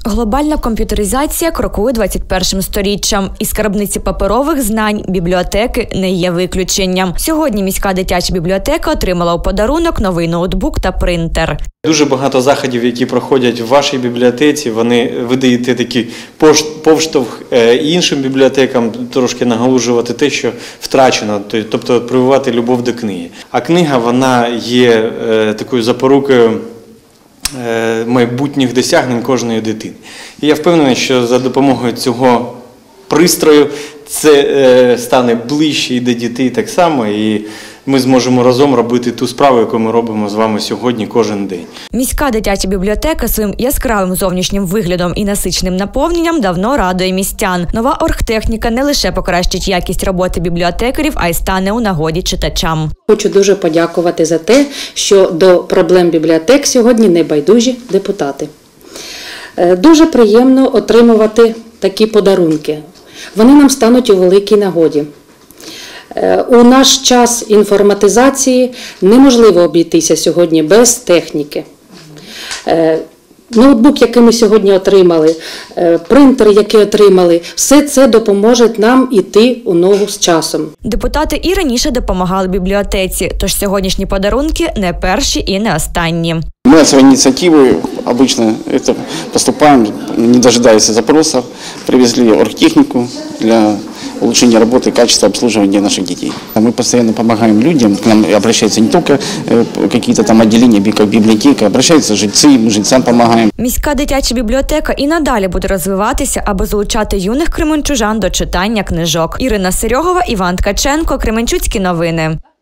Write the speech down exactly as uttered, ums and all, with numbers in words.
Глобальна комп'ютеризація крокує двадцять першим сторіччям. І скарбниці паперових знань бібліотеки не є виключенням. Сьогодні міська дитяча бібліотека отримала у подарунок новий ноутбук та принтер. Дуже багато заходів, які проходять в вашій бібліотеці, вони ви даєте такий повштовх іншим бібліотекам трошки нагалужувати те, що втрачено, тобто прививати любов до книги. А книга, вона є такою запорукою майбутніх досягнень кожної дитини. І я впевнений, що за допомогою цього пристрою це стане ближче і до дітей так само, і ми зможемо разом робити ту справу, яку ми робимо з вами сьогодні кожен день. Міська дитяча бібліотека своїм яскравим зовнішнім виглядом і насиченим наповненням давно радує містян. Нова оргтехніка не лише покращить якість роботи бібліотекарів, а й стане у нагоді читачам. Хочу дуже подякувати за те, що до проблем бібліотек сьогодні не байдужі депутати. Дуже приємно отримувати такі подарунки. Вони нам стануть у великій нагоді. У наш час інформатизації неможливо обійтися сьогодні без техніки. Ноутбук, який ми сьогодні отримали, принтер, який отримали, все це допоможе нам іти у ногу з часом. Депутати і раніше допомагали бібліотеці, тож сьогоднішні подарунки не перші і не останні. Мы от своей инициативы обычно это поступаем, не дожидаясь запросов, привезли оргтехнику для улучшения работы и качества обслуживания наших детей. Мы постоянно помогаем людям, к нам обращаются не только какие-то там отделения, как библиотека, обращаются жильцы, мы жильцам помогаем. Міська дитяча бібліотека і надалі буде розвиватися, аби залучати юних кременчужан до читання книжок. Ірина Серьогова, Іван Ткаченко, Кременчуцькі новини.